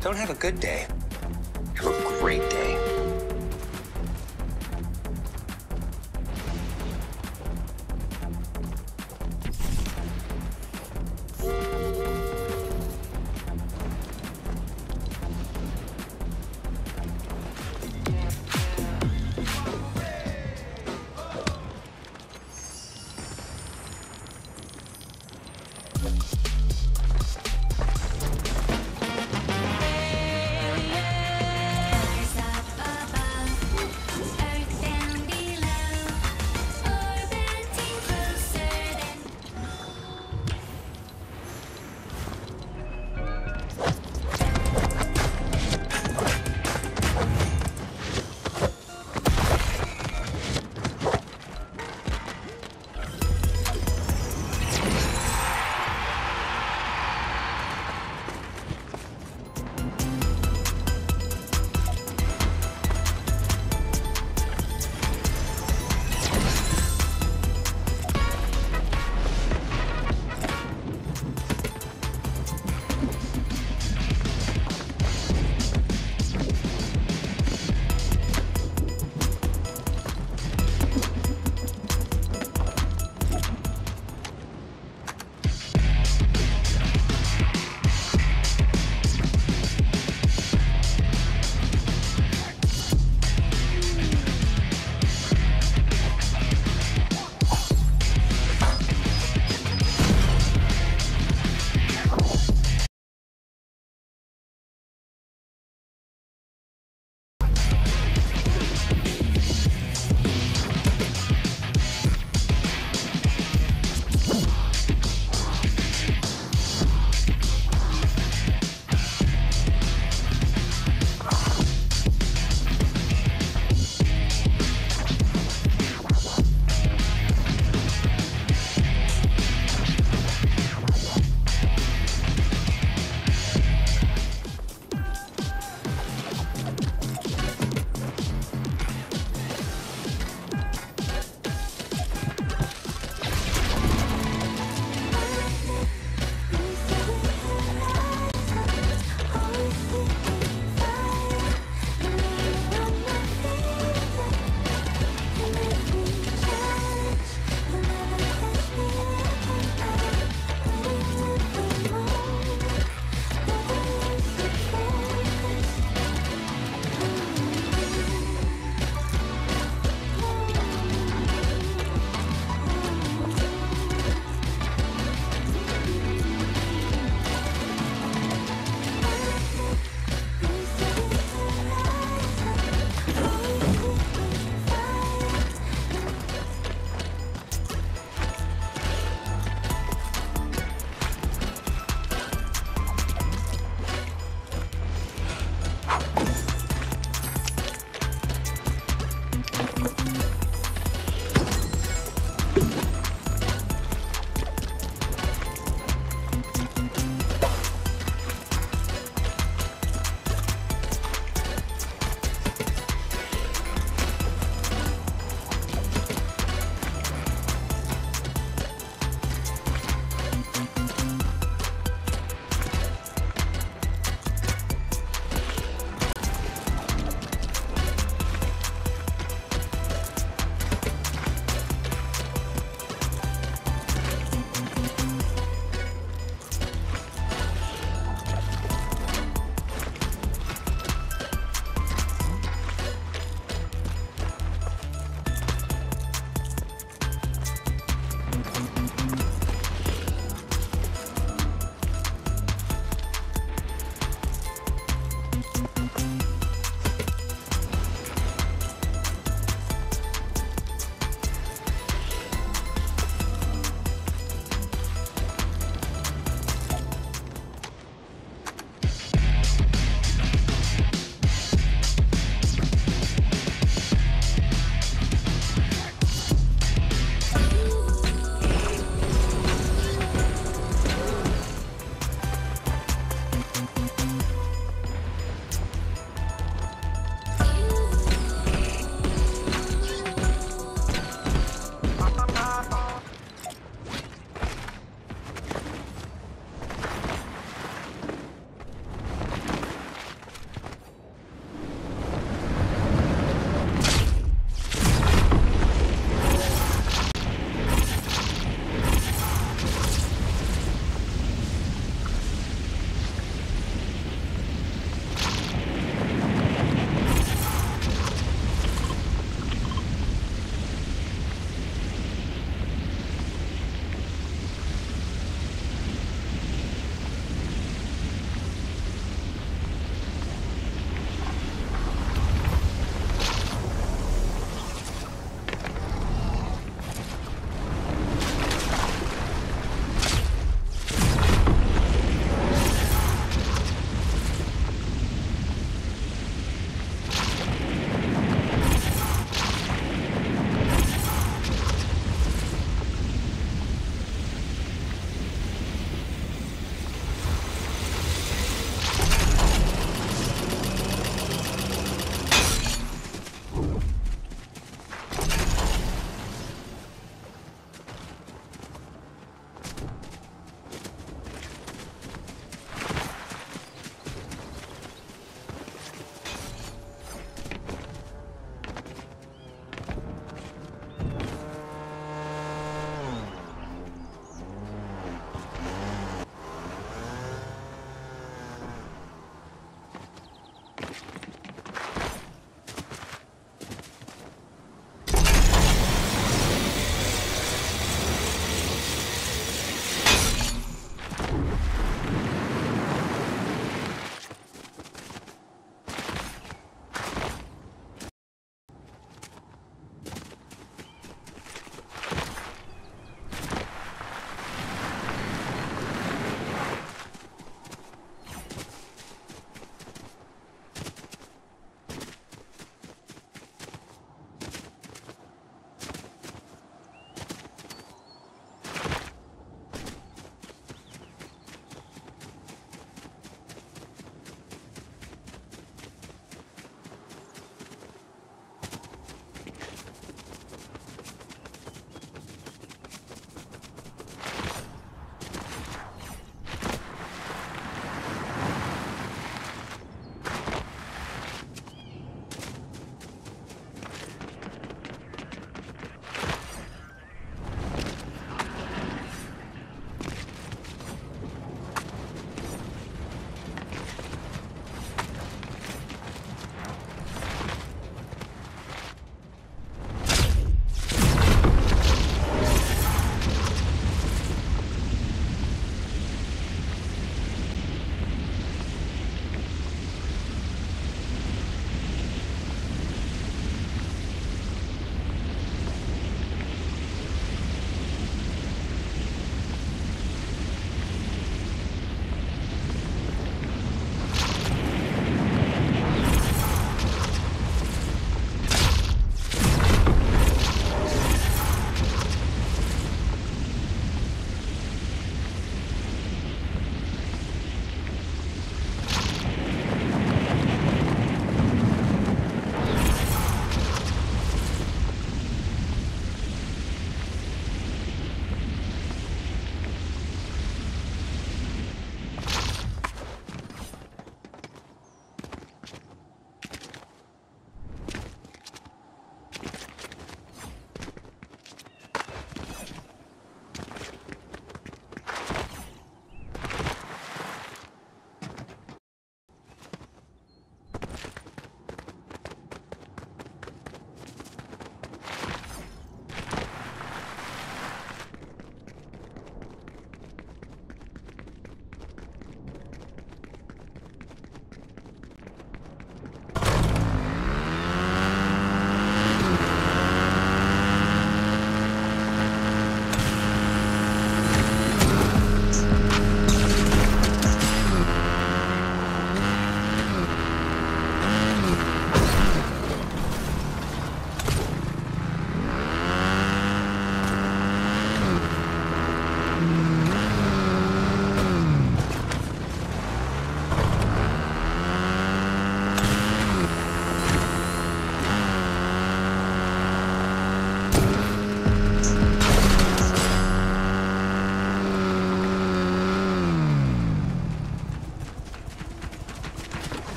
Don't have a good day. Have a great day.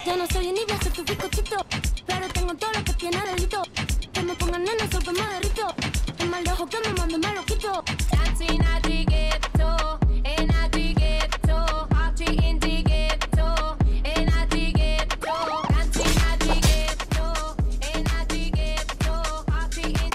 Que no soy envidia, soy tu bizcochito. Pero tengo todo lo que tiene delito. Que me pongan en el sol que me derrito. Es más lejos que me mando me lo quito. Dancing at the ghetto, in at the ghetto, party in the ghetto, in at the ghetto, dancing at the ghetto, in at the ghetto, party in.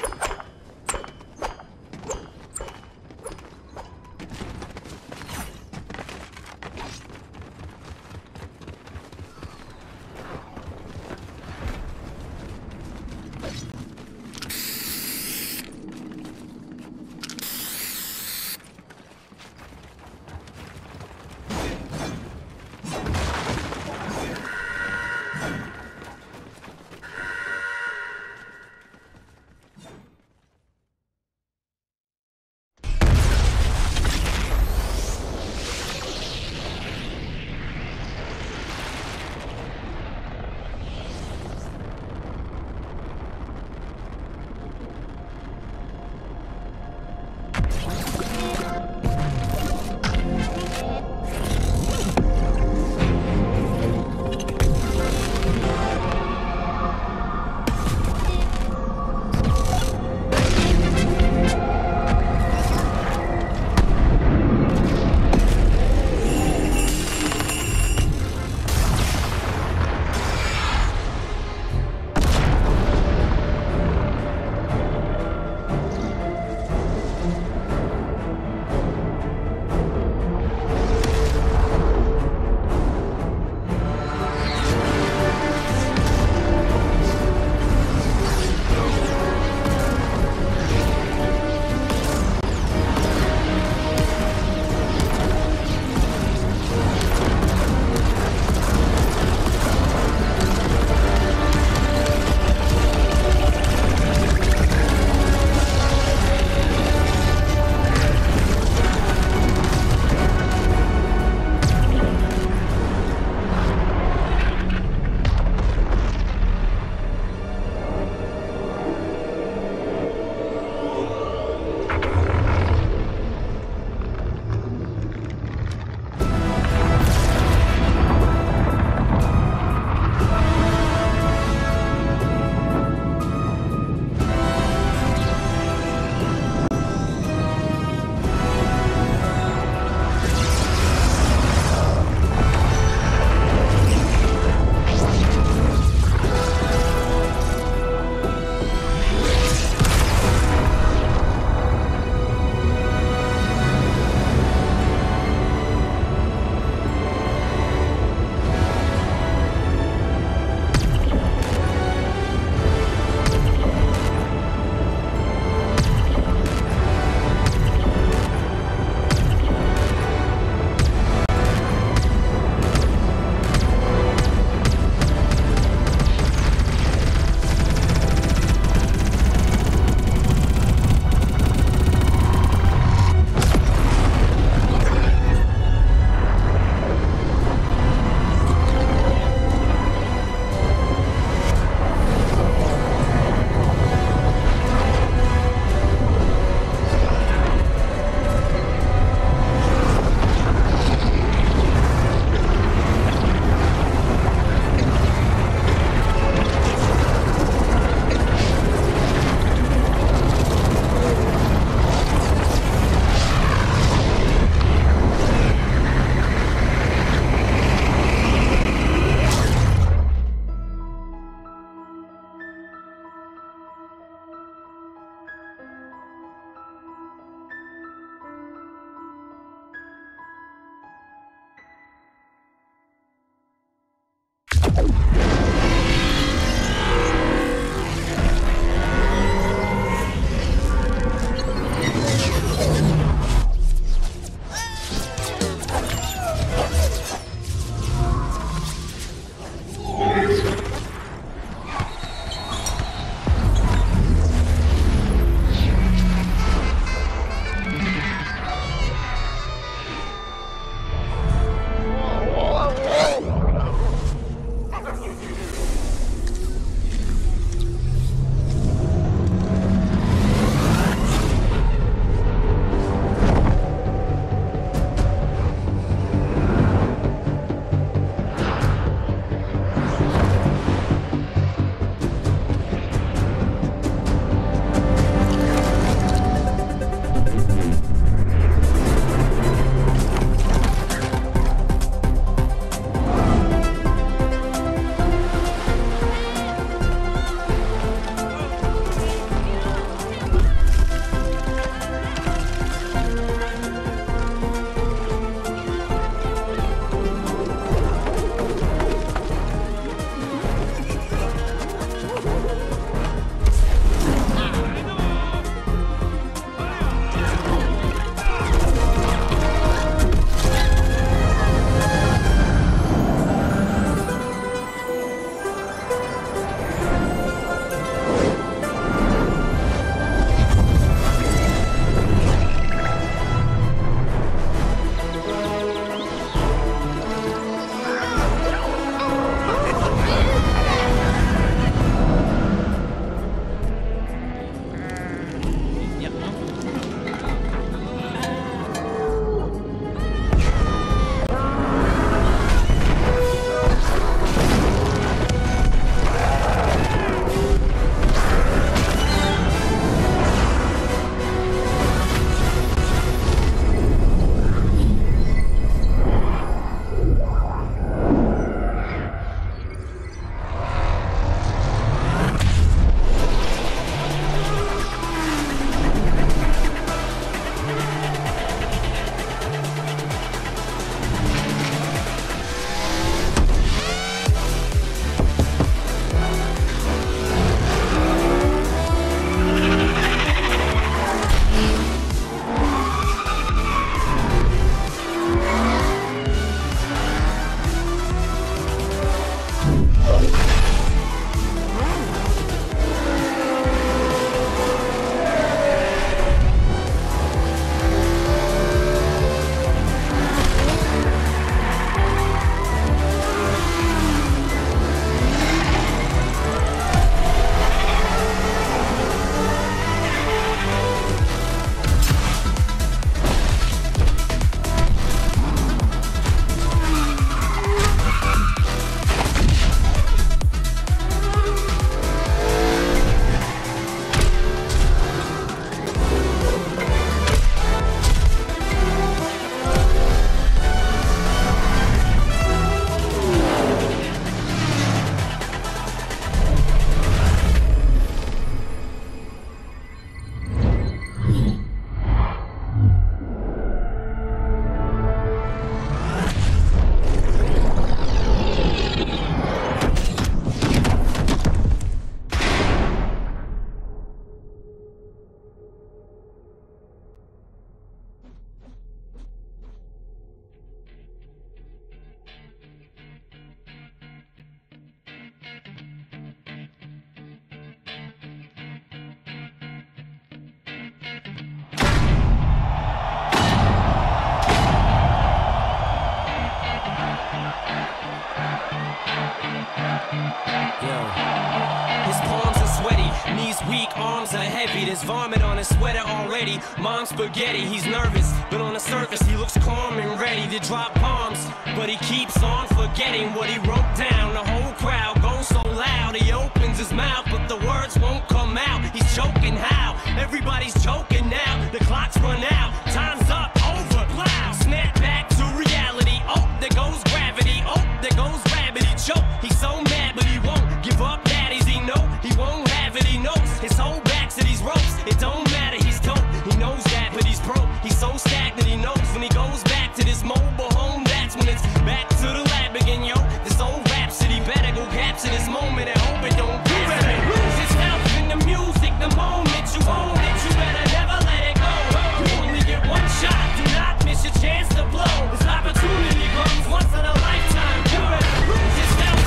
His palms are sweaty, knees weak, arms are heavy. There's vomit on his sweater already. Mom's spaghetti, he's nervous, but on the surface he looks calm and ready to drop bombs. But he keeps on forgetting what he wrote down. The whole crowd goes so loud, he opens his mouth, but the words won't come out. He's choking how? Everybody's choking now. The clock's run out, time's up, over, plow. Snap back to reality. Oh, there goes gravity. Oh, there goes gravity. Choke. He's so mad, but he won't give up. Daddies, he know he won't have it. He knows his whole back to these ropes. It don't matter, he's dope. He knows that, but he's broke. He's so stagnant. He knows when he goes back to this mobile home, that's when it's back to the lab again, yo. This old rhapsody better go capture this moment and hope it don't do it. Lose yourself in the music, the moment you own it, you better never let it go. You only get one shot, do not miss your chance to blow. This opportunity comes once in a lifetime. You better lose yourself.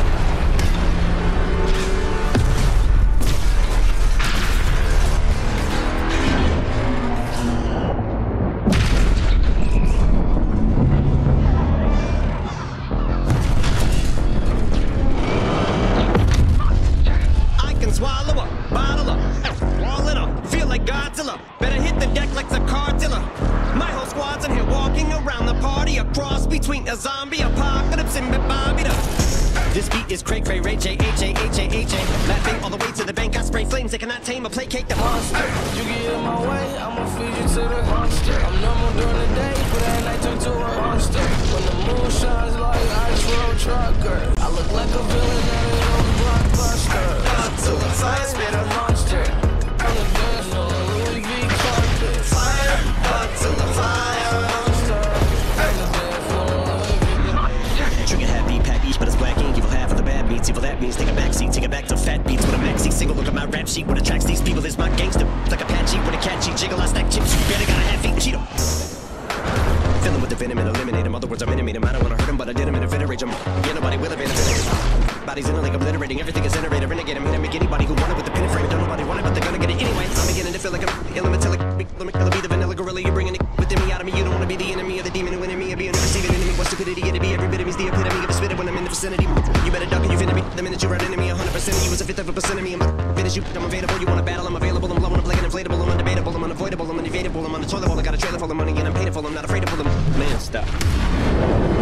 I can swallow up, bottle up, wall it up, feel like Godzilla. Better hit the deck like the cartilla. My whole squad's in here walking around the party, a cross between a zombie apocalypse and Bobby. This beat is cray cray, Ray J, H-A-H-A-H-A. Laughing all the way to the bank, I spray flames that cannot tame or placate the monster. You get in my way, I'ma feed you to the monster. I'm normal during the day, but at night turn to a monster. When the moon shines like ice road trucker, I look like a villain out of those blockbuster. To the fire, spit a monster. On the dance on a Louis V carpet. Fire, to the fire, monster. On the dance on a Louis V. Trigger happy, pack each, but it's black ink. Evil half of the bad beats. Evil that means take a backseat, take it back to fat beats with a maxi single. Look at my rap sheet. What attracts these people is my gangster. Like Apache with a catchy jiggle. I stack chips. You better got a half eat Cheeto. Fill him with the venom and eliminate him. Other words, I'm intimate him. I don't wanna hurt him, but I did him in a fit of rage. Yeah, nobody will have been a body's in a like obliterating. Everything is generated. Renegade. I mean, I make anybody who want it with the pin and frame. Don't nobody want it, but they're gonna get it anyway. I'm beginning to feel like I'm elementally. I'll be the vanilla gorilla. You're bringing it within me, out of me. You don't wanna be the enemy of the demon who in me. Being a receiving enemy. What stupidity it'd be. Every bit of me's the epitome of a spitter when I'm in the vicinity. You better duck and you finna be. The minute you run into me, 100% of you is a fifth of a percent of me. I'm finish you. I'm available. You wanna battle? I'm available. I'm blowing up like an inflatable. I'm undebatable. I'm unavoidable. I'm unevadable. I'm on the toilet bowl. I got a trailer full of money and I'm paid for. I'm not afraid to pull them. Man, stop.